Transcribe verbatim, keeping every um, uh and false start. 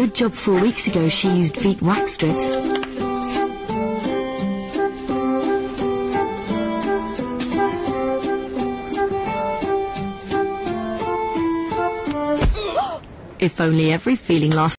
Good job four weeks ago she used Veet wax strips. If only every feeling lasted